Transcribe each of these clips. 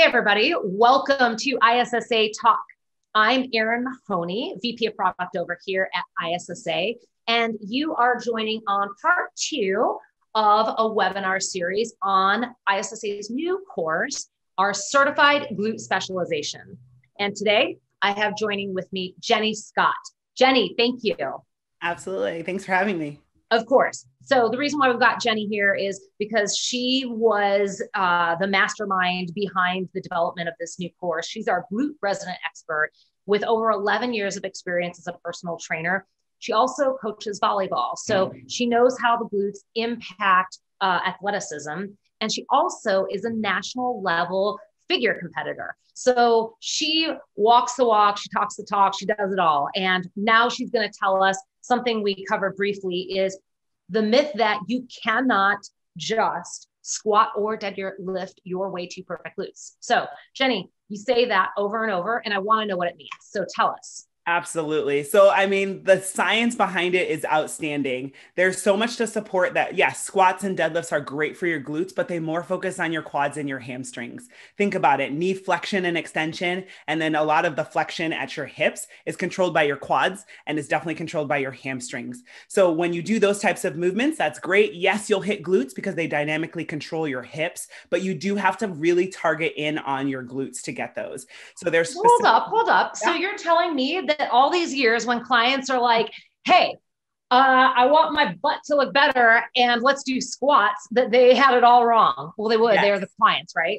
everybody. Welcome to ISSA Talk. I'm Erin Mahoney, VP of Product over here at ISSA, and you are joining on part 2 of a webinar series on ISSA's new course, our Certified Glute Specialization. And today, I have joining with me Jenny Scott. Jenny, thank you. Absolutely. Thanks for having me. Of course. So the reason why we've got Jenny here is because she was the mastermind behind the development of this new course. She's our glute resident expert with over 11 years of experience as a personal trainer. She also coaches volleyball. So she knows how the glutes impact athleticism. And she also is a national level figure competitor. So she walks the walk, she talks the talk, she does it all. And now she's going to tell us something we covered briefly is the myth that you cannot just squat or deadlift your way to perfect glutes. So Jenny, you say that over and over, and I want to know what it means. So tell us. Absolutely. So, I mean, the science behind it is outstanding. There's so much to support that. Yes, squats and deadlifts are great for your glutes, but they more focus on your quads and your hamstrings. Think about it. Knee flexion and extension, and then a lot of the flexion at your hips is controlled by your quads and is definitely controlled by your hamstrings. So when you do those types of movements, that's great. Yes, you'll hit glutes because they dynamically control your hips, but you do have to really target in on your glutes to get those. So there's hold up. Yeah. So you're telling me that all these years when clients are like, hey, I want my butt to look better and let's do squats, that they had it all wrong. Well, they would. Yes. They're the clients, right?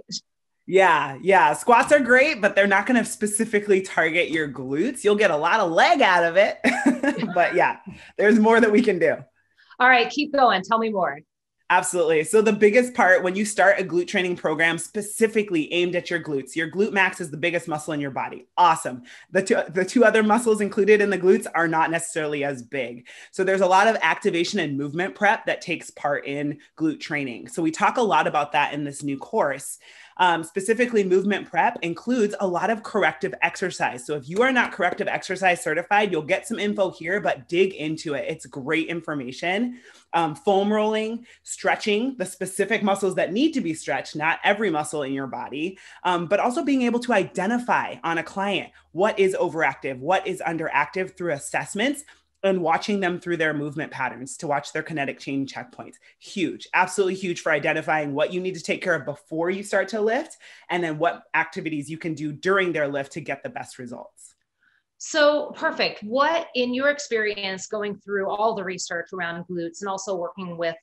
Yeah. Squats are great, but they're not going to specifically target your glutes. You'll get a lot of leg out of it. But yeah, there's more that we can do. All right, keep going. Tell me more. Absolutely. So the biggest part when you start a glute training program specifically aimed at your glute max is the biggest muscle in your body. Awesome. The two other muscles included in the glutes are not necessarily as big. So there's a lot of activation and movement prep that takes part in glute training. So we talk a lot about that in this new course. Specifically, movement prep includes a lot of corrective exercise. So if you are not corrective exercise certified, you'll get some info here, but dig into it. It's great information. Foam rolling, stretching the specific muscles that need to be stretched, not every muscle in your body, but also being able to identify on a client what is overactive, what is underactive through assessments, and watching them through their movement patterns to watch their kinetic chain checkpoints. Huge, absolutely huge for identifying what you need to take care of before you start to lift, and then what activities you can do during their lift to get the best results. So perfect. What, in your experience going through all the research around glutes and also working with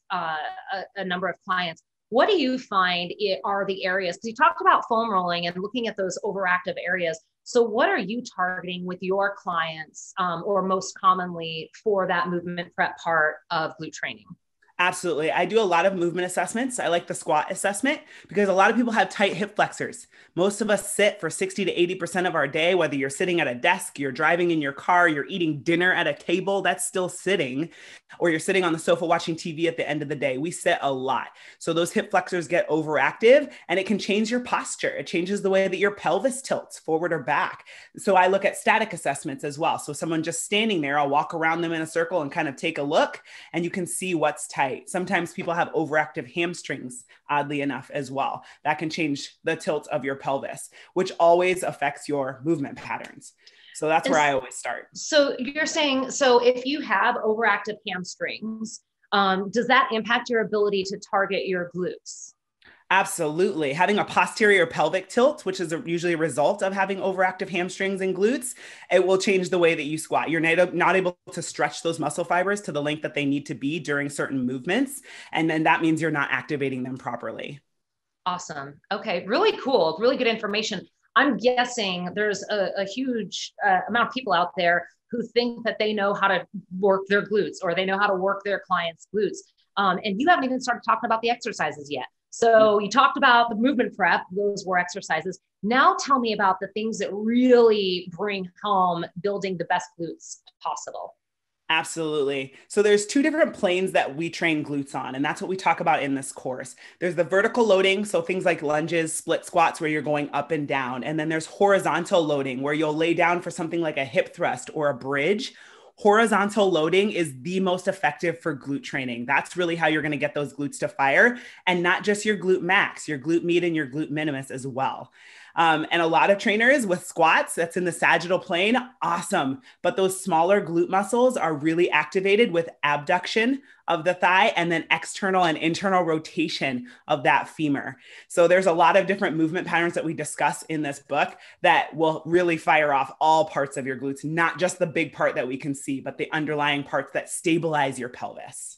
a number of clients, what do you find are the areas? Because you talked about foam rolling and looking at those overactive areas. So what are you targeting with your clients or most commonly for that movement prep part of glute training? Absolutely. I do a lot of movement assessments. I like the squat assessment because a lot of people have tight hip flexors. Most of us sit for 60 to 80% of our day, whether you're sitting at a desk, you're driving in your car, you're eating dinner at a table, that's still sitting, or you're sitting on the sofa watching TV at the end of the day. We sit a lot. So those hip flexors get overactive and it can change your posture. It changes the way that your pelvis tilts forward or back. So I look at static assessments as well. So someone just standing there, I'll walk around them in a circle and kind of take a look and you can see what's tight. Sometimes people have overactive hamstrings, oddly enough, as well. That can change the tilt of your pelvis, which always affects your movement patterns. So that's where I always start. So you're saying, so if you have overactive hamstrings, does that impact your ability to target your glutes? Absolutely. Having a posterior pelvic tilt, which is usually a result of having overactive hamstrings and glutes, it will change the way that you squat. You're not able to stretch those muscle fibers to the length that they need to be during certain movements. And then that means you're not activating them properly. Awesome. Okay. Really cool. Really good information. I'm guessing there's a huge amount of people out there who think that they know how to work their glutes or they know how to work their clients' glutes. And you haven't even started talking about the exercises yet. So you talked about the movement prep, those were exercises. Now tell me about the things that really bring home building the best glutes possible. Absolutely. So there's 2 different planes that we train glutes on, and that's what we talk about in this course. There's the vertical loading, so things like lunges, split squats where you're going up and down. And then there's horizontal loading where you'll lay down for something like a hip thrust or a bridge, horizontal loading is the most effective for glute training. That's really how you're going to get those glutes to fire, and not just your glute max, your glute med and your glute minimus as well. And a lot of trainers with squats, that's in the sagittal plane, awesome. But those smaller glute muscles are really activated with abduction of the thigh and then external and internal rotation of that femur. So there's a lot of different movement patterns that we discuss in this book that will really fire off all parts of your glutes, not just the big part that we can see, but the underlying parts that stabilize your pelvis.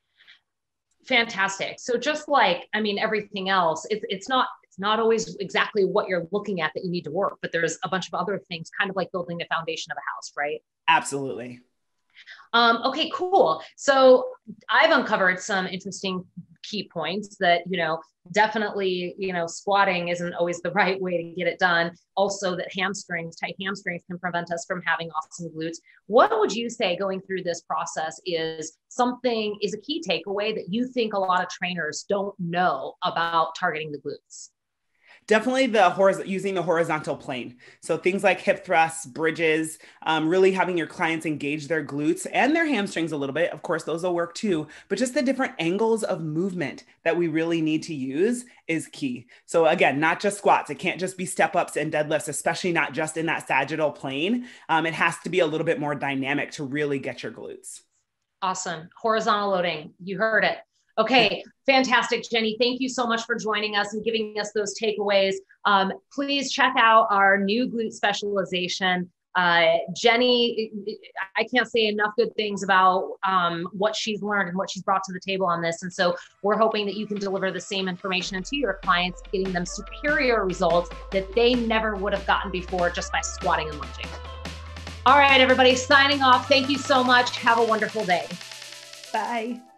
Fantastic. So just like, I mean, everything else, it's not always exactly what you're looking at that you need to work, but there's a bunch of other things, kind of like building the foundation of a house, right? Absolutely. Okay, cool. So I've uncovered some interesting key points that, definitely, squatting isn't always the right way to get it done. Also that tight hamstrings can prevent us from having awesome glutes. What would you say going through this process is a key takeaway that you think a lot of trainers don't know about targeting the glutes? Definitely using the horizontal plane. So things like hip thrusts, bridges, really having your clients engage their glutes and their hamstrings a little bit. Of course, those will work too, but just the different angles of movement that we really need to use is key. So again, not just squats. It can't just be step ups and deadlifts, especially not just in that sagittal plane. It has to be a little bit more dynamic to really get your glutes. Awesome. Horizontal loading. You heard it. Okay, fantastic, Jenny. Thank you so much for joining us and giving us those takeaways. Please check out our new glute specialization. Jenny, I can't say enough good things about what she's learned and what she's brought to the table on this. And so we're hoping that you can deliver the same information to your clients, getting them superior results that they never would have gotten before just by squatting and lunging. All right, everybody, signing off. Thank you so much. Have a wonderful day. Bye.